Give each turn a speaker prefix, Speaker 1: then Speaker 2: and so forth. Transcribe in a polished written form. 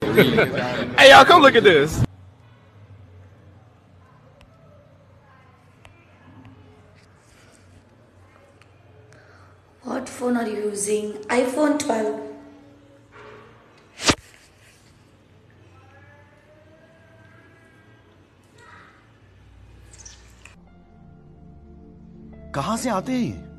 Speaker 1: Hey, y'all, come look at this.
Speaker 2: What phone are you using? iPhone 12.
Speaker 3: कहाँ से आते हैं?